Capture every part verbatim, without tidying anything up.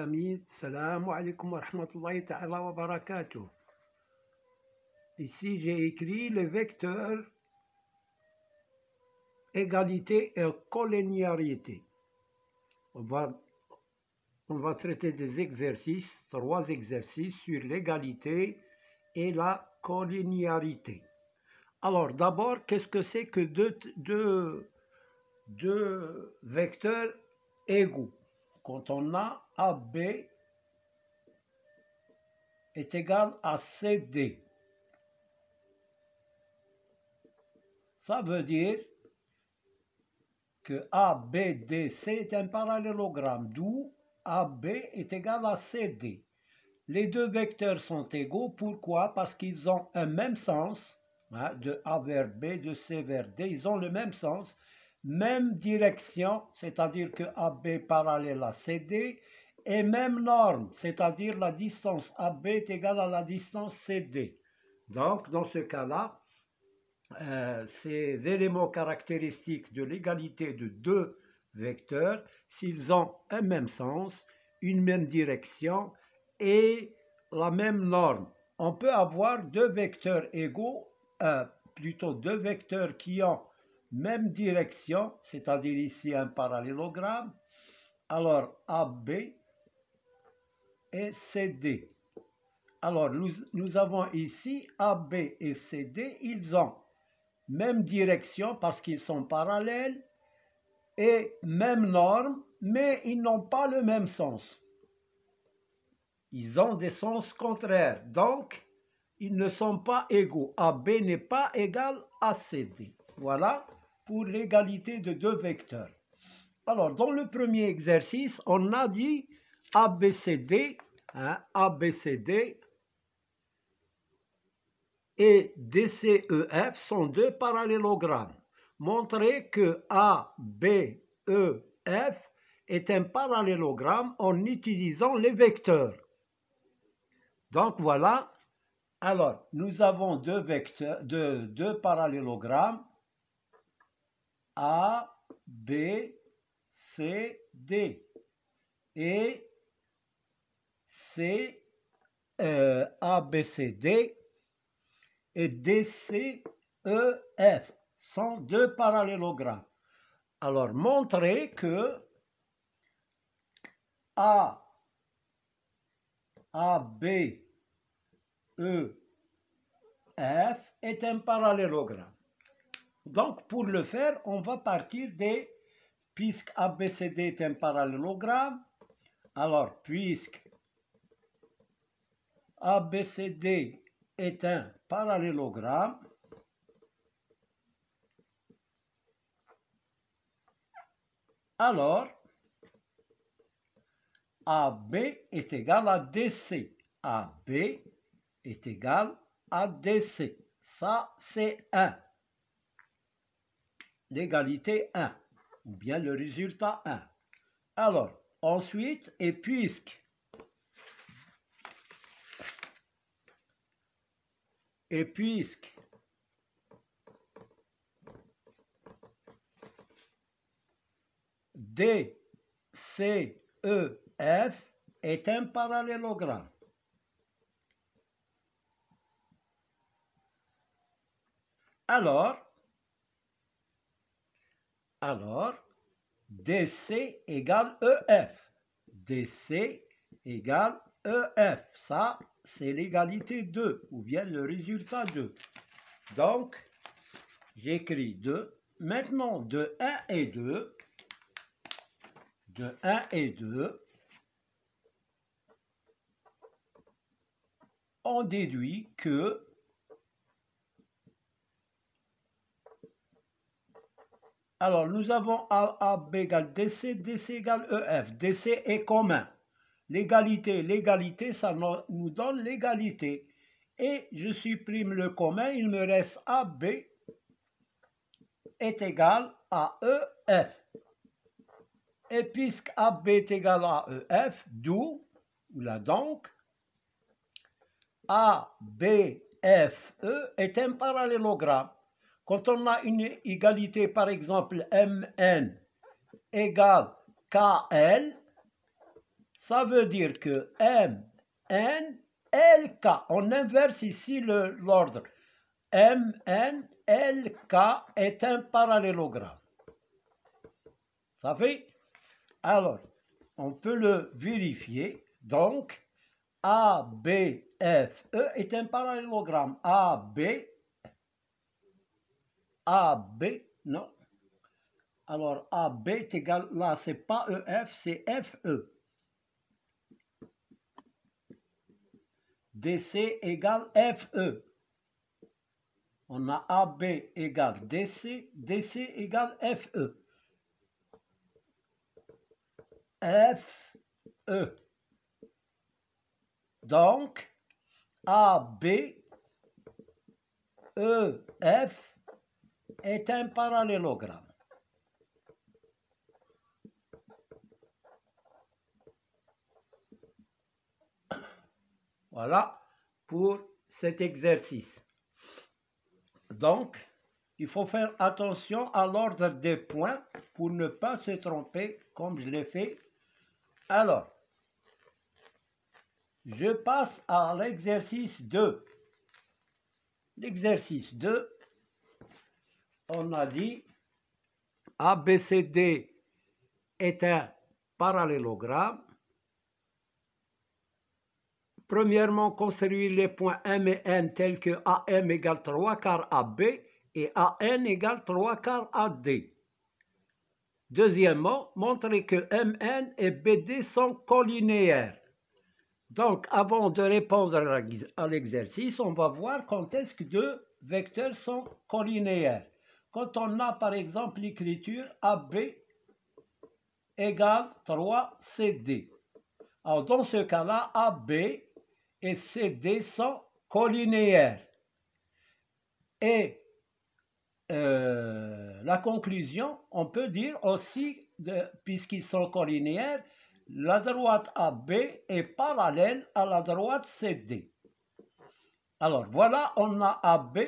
amis, salam alaikum wa rahmatullahi ta'ala wa barakatuh. Ici j'ai écrit le vecteur égalité et collinéarité. On va, on va traiter des exercices, trois exercices sur l'égalité et la collinéarité. Alors d'abord, qu'est-ce que c'est que deux, deux, deux vecteurs égaux? Quand on a A B est égal à C D. Ça veut dire que A B D C est un parallélogramme, d'où A B est égal à C D. Les deux vecteurs sont égaux, pourquoi? Parce qu'ils ont un même sens, hein, de A vers B, de C vers D, ils ont le même sens, même direction, c'est-à-dire que A B parallèle à C D, et même norme, c'est-à-dire la distance A B est égale à la distance C D. Donc, dans ce cas-là, euh, ces éléments caractéristiques de l'égalité de deux vecteurs, s'ils ont un même sens, une même direction et la même norme. On peut avoir deux vecteurs égaux, euh, plutôt deux vecteurs qui ont même direction, c'est-à-dire ici un parallélogramme. Alors A B et C D. Alors nous, nous avons ici A B et C D, ils ont même direction parce qu'ils sont parallèles et même norme, mais ils n'ont pas le même sens. Ils ont des sens contraires, donc ils ne sont pas égaux. A B n'est pas égal à C D. Voilà pour l'égalité de deux vecteurs. Alors, dans le premier exercice, on a dit A B C D, hein, A B C D et D C E F sont deux parallélogrammes. Montrez que A B E F est un parallélogramme en utilisant les vecteurs. Donc voilà, alors nous avons deux vecteurs, deux, deux parallélogrammes A, B, C, D et C, euh, A, B, C, D et D, C, E, F sont deux parallélogrammes. Alors montrez que A, A, B, E, F est un parallélogramme. Donc, pour le faire, on va partir des, puisque A B C D est un parallélogramme, alors puisque A B C D est un parallélogramme, alors A B est égal à D C. A B est égal à D C. Ça, c'est un. L'égalité un, ou bien le résultat un. Alors, ensuite, et puisque, et puisque D, C, E, F est un parallélogramme, alors, alors, D C égale E F. D C égale E F. Ça, c'est l'égalité deux, ou bien le résultat deux. Donc, j'écris deux. Maintenant, de un et deux, de un et deux, on déduit que alors, nous avons A, A, B égale D C, D C égale E F. D C est commun. L'égalité, l'égalité, ça nous donne l'égalité. Et je supprime le commun, il me reste A B est égal à E F. Et puisque A B est égal à E F, d'où, là donc, A B F E est un parallélogramme. Quand on a une égalité, par exemple, M N égale K L, Ça veut dire que M, N, L, K. On inverse ici l'ordre. M, N, L, K est un parallélogramme. Ça fait? Alors, on peut le vérifier. Donc, A, B, F, E est un parallélogramme. A, B, A, B, non. Alors, A, B est égal, là, c'est pas E, F, c'est F, E. D C égale F E. On a A B égale D C, D C égale F E. F E. Donc, A B E F est un parallélogramme. Voilà pour cet exercice. Donc, il faut faire attention à l'ordre des points pour ne pas se tromper comme je l'ai fait. Alors, je passe à l'exercice deux. L'exercice deux, on a dit A B C D est un parallélogramme. Premièrement, construire les points M et N tels que A M égale trois quarts A B et A N égale trois quarts A D. Deuxièmement, montrer que M N et B D sont collinéaires. Donc, avant de répondre à l'exercice, on va voir quand est-ce que deux vecteurs sont collinéaires. Quand on a par exemple l'écriture A B égale trois C D. Alors, dans ce cas-là, A B et C D sont collinéaires. Et euh, la conclusion, on peut dire aussi, puisqu'ils sont collinéaires, la droite A B est parallèle à la droite C D. Alors voilà, on a A B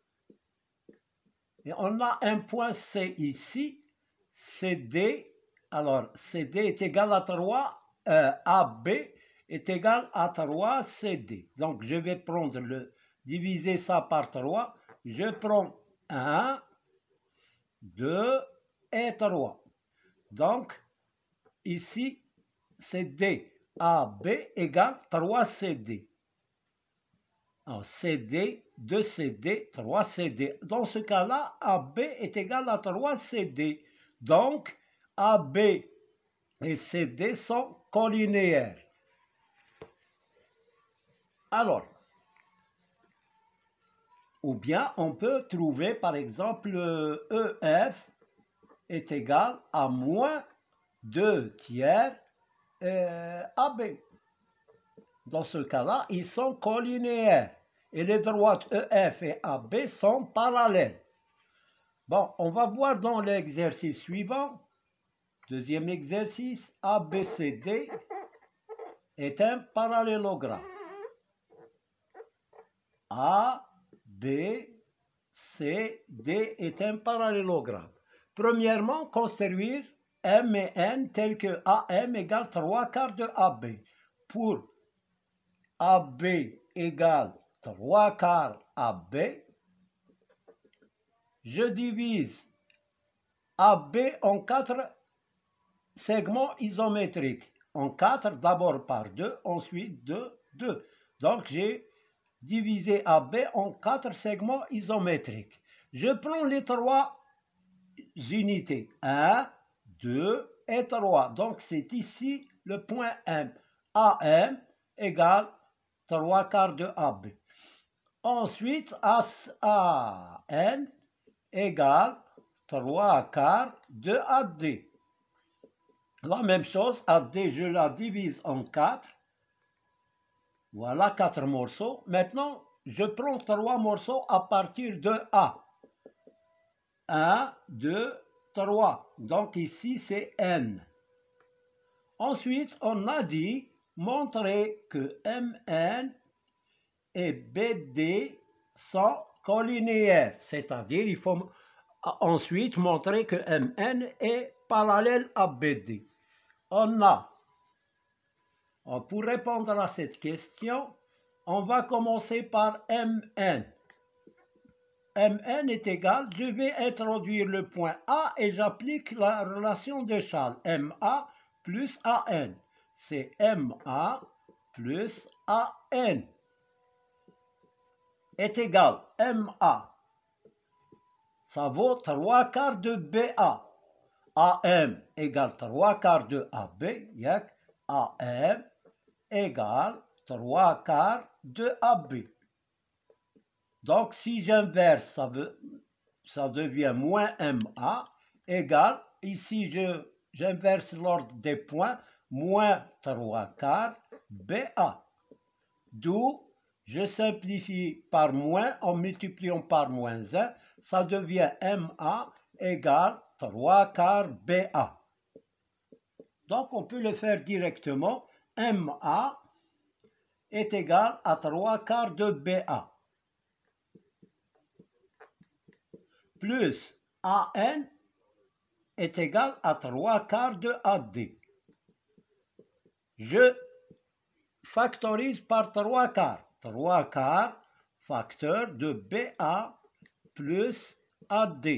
et on a un point C ici, C D. Alors C D est égal à trois, euh, A B est égal à trois C D. Donc je vais prendre le, diviser ça par trois. Je prends un, deux et trois. Donc ici, C D, A B égale trois C D. Alors, C D, deux C D, trois C D. Dans ce cas-là, A B est égal à trois C D. Donc, A B et C D sont collinéaires. Alors, ou bien on peut trouver par exemple E F est égal à moins deux tiers euh, A B. Dans ce cas-là, ils sont collinéaires et les droites E F et A B sont parallèles. Bon, on va voir dans l'exercice suivant. Deuxième exercice, A B C D est un parallélogramme. A, B, C, D est un parallélogramme. Premièrement, construire M et N tel que A M égale trois quarts de A B. Pour A B égale trois quarts A B, je divise A B en quatre segments isométriques. En quatre, d'abord par deux, ensuite deux, deux. Donc j'ai divisé A B en quatre segments isométriques. Je prends les trois unités, un, deux et trois. Donc c'est ici le point M. A M égale trois quarts de A B. Ensuite, A N égale trois quarts de A D. La même chose, A D, je la divise en quatre. Voilà quatre morceaux. Maintenant, je prends trois morceaux à partir de A. un, deux, trois. Donc ici, c'est N. Ensuite, on a dit montrer que M N et B D sont collinéaires. C'est-à-dire, il faut ensuite montrer que M N est parallèle à B D. On a Alors, pour répondre à cette question, on va commencer par Mn. Mn est égal, je vais introduire le point A et j'applique la relation de Charles. Ma plus An. C'est Ma plus An est égal Ma. Ça vaut trois quarts de Ba. Am égale trois quarts de A B. Yak. Am égale trois quarts de A B. Donc, si j'inverse, ça, ça devient moins Ma égale, ici j'inverse l'ordre des points, moins trois quarts Ba. D'où je simplifie par moins en multipliant par moins un, ça devient Ma égale trois quarts Ba. Donc, on peut le faire directement. Ma est égal à trois quarts de Ba. Plus An est égal à trois quarts de Ad. Je factorise par trois quarts. trois quarts facteur de Ba plus Ad.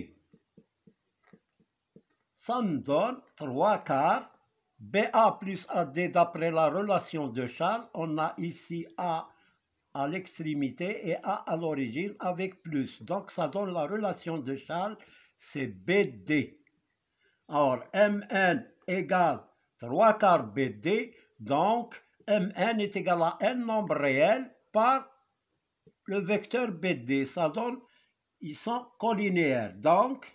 Ça me donne trois quarts. Ba plus Ad d'après la relation de Charles. On a ici A à l'extrémité et A à l'origine avec plus. Donc, ça donne la relation de Charles, c'est B D. Alors, Mn égale trois quarts B D, donc Mn est égal à n nombre réel par le vecteur B D. Ça donne, ils sont collinéaires. Donc,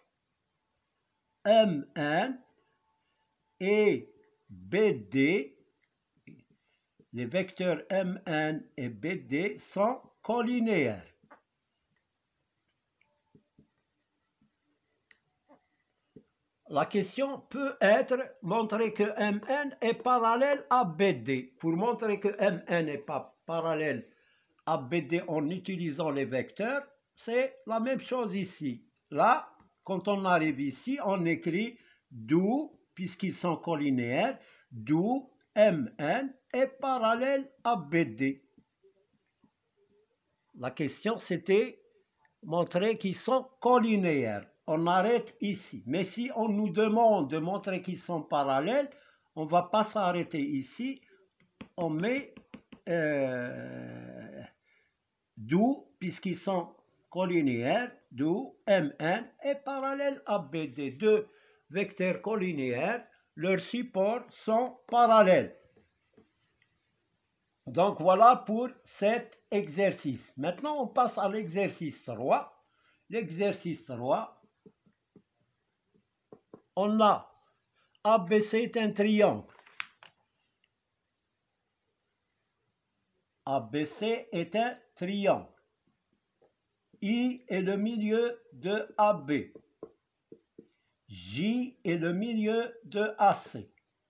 Mn et B D, les vecteurs Mn et B D sont collinéaires. La question peut être montrer que Mn est parallèle à B D. Pour montrer que Mn n'est pas parallèle à B D en utilisant les vecteurs, c'est la même chose ici. Là, quand on arrive ici, on écrit d'où, puisqu'ils sont collinéaires, d'où Mn est parallèle à B D. La question, c'était montrer qu'ils sont collinéaires. On arrête ici. Mais si on nous demande de montrer qu'ils sont parallèles, on ne va pas s'arrêter ici. On met euh, d'où, puisqu'ils sont collinéaires, d'où Mn est parallèle à B D. Deux vecteurs collinéaires, leurs supports sont parallèles. Donc voilà pour cet exercice. Maintenant, on passe à l'exercice trois. L'exercice trois, on a A B C est un triangle. A B C est un triangle. I est le milieu de A B. J est le milieu de A C.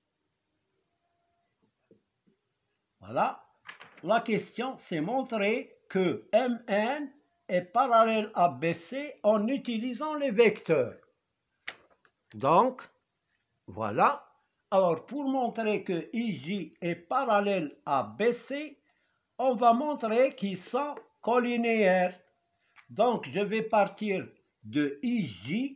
Voilà. La question, c'est montrer que Mn est parallèle à B C en utilisant les vecteurs. Donc, voilà. Alors, pour montrer que I J est parallèle à B C, on va montrer qu'ils sont collinéaires. Donc, je vais partir de I J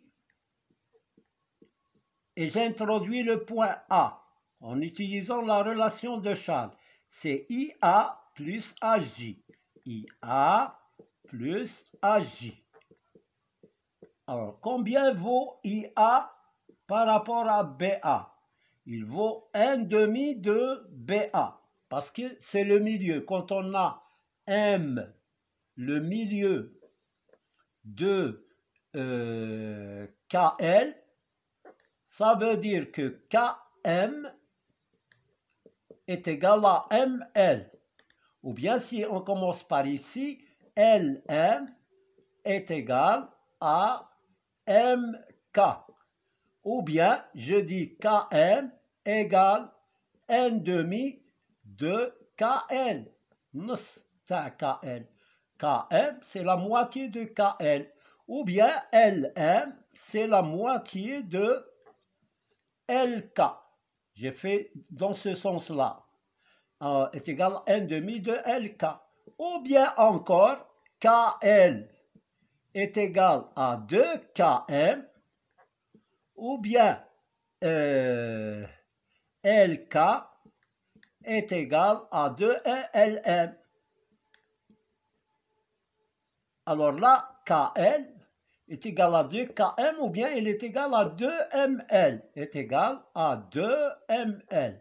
et j'introduis le point A en utilisant la relation de Charles. C'est I A plus A J. I A plus A J. Alors, combien vaut I A par rapport à B A? Il vaut un demi de B A, parce que c'est le milieu. Quand on a M, le milieu de euh, K L, ça veut dire que K M est égal à M L. Ou bien si on commence par ici, L M est égal à M K. Ou bien je dis K M égale un demi de K L. C'est K L. K M, c'est la moitié de K L. Ou bien L M, c'est la moitié de L K. J'ai fait dans ce sens-là. euh, est égal à un demi de L K. Ou bien encore, K L est égal à deux K M, ou bien euh, L K est égal à deux L M. Alors là, K L est égal à deux K M ou bien il est égal à deux M L, est égal à deux M L.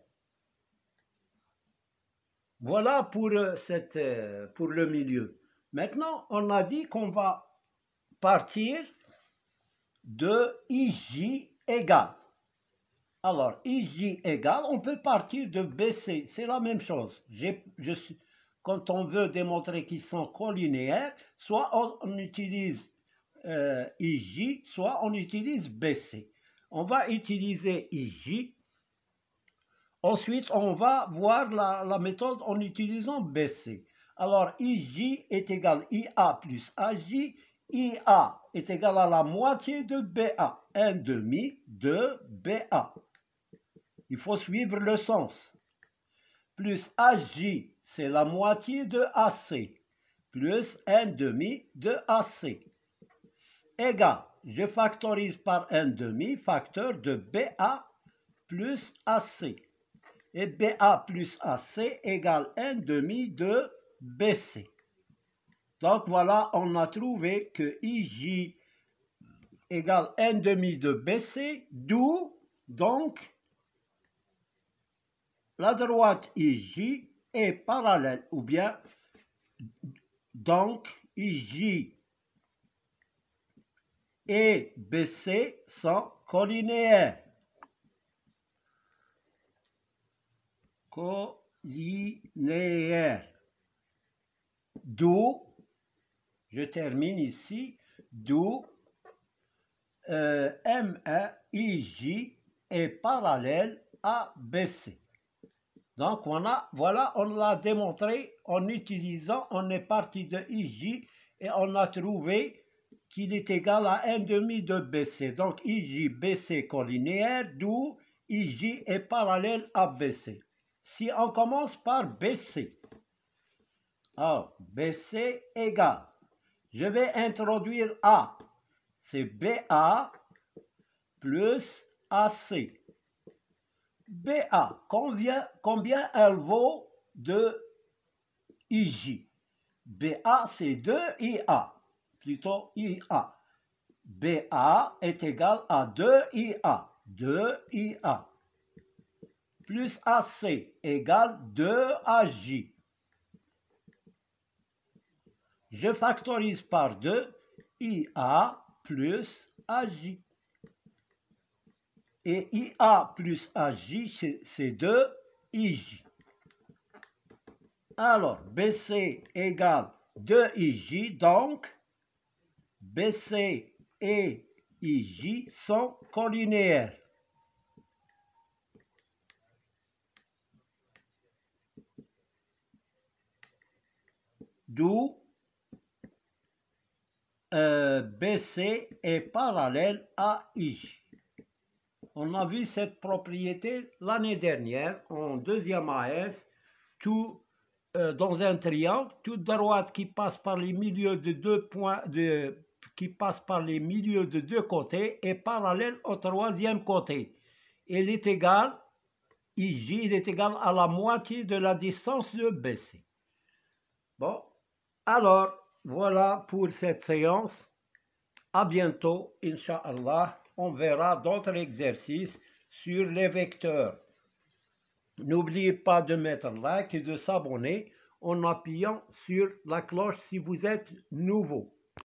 Voilà pour, cette, pour le milieu. Maintenant, on a dit qu'on va partir de I J égale. Alors, I J égale, on peut partir de B C, c'est la même chose. Je, je, quand on veut démontrer qu'ils sont collinéaires, soit on, on utilise euh, I J, soit on utilise B C. On va utiliser I J. Ensuite, on va voir la, la méthode en utilisant B C. Alors, I J est égal à I A plus A J. I A est égal à la moitié de B A. un demi de B A. Il faut suivre le sens. Plus A J, c'est la moitié de A C. Plus un demi de A C. Égal, je factorise par un demi, facteur de B A plus A C. Et B A plus A C égale un demi de B C. Donc voilà, on a trouvé que I J égale un demi de B C, d'où donc la droite I J est parallèle, ou bien donc I J et B C sont collinéaires. Collinéaires. D'où, je termine ici, d'où euh, M un I J est parallèle à B C. Donc on a, voilà, on l'a démontré en utilisant, on est parti de I J et on a trouvé qu'il est égal à un demi de B C. Donc I J, B C collinéaire, d'où I J est parallèle à B C. Si on commence par B C, alors B C égale, je vais introduire A, c'est B A plus A C. B A, combien, combien elle vaut de I J? B A, c'est deux I A, plutôt I A. B A est égal à deux I A, deux I A. Plus A C égale deux A J. Je factorise par deux, I A plus A J. Et I A plus A J, c'est deux I J. Alors, B C égale deux I J, donc B C et I J sont collinéaires. D'où euh, B C est parallèle à I J. On a vu cette propriété l'année dernière en deuxième A S, tout euh, dans un triangle, toute droite qui passe par les milieux de deux points, de, qui passe par les milieux de deux côtés est parallèle au troisième côté. Il est égal, I J, il est égal à la moitié de la distance de B C. Bon, alors voilà pour cette séance. À bientôt, Inch'Allah. On verra d'autres exercices sur les vecteurs. N'oubliez pas de mettre like et de s'abonner en appuyant sur la cloche si vous êtes nouveau.